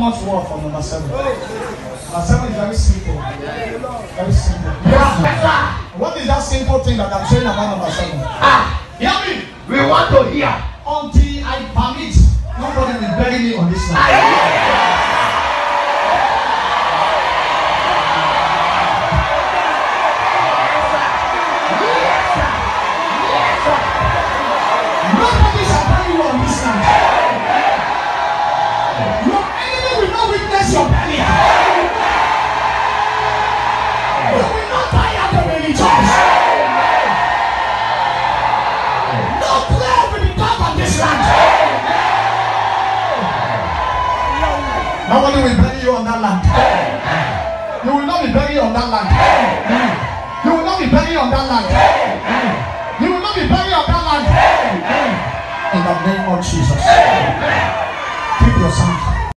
much work for number 7. Number 7 is very simple. Very simple. Yeah. What is that simple thing that I'm saying about number 7? Hear me. We want to hear. Until I permit, nobody will bury me on this land. Nobody shall bury you on this land. Your enemy will not witness your burial. You will not die out of any church. No plague will be done on this land. Nobody will bury you on that land. You will not be buried on that land. You will not be buried on that land. You will not be buried on that land. In the name of Jesus. Keep your sound.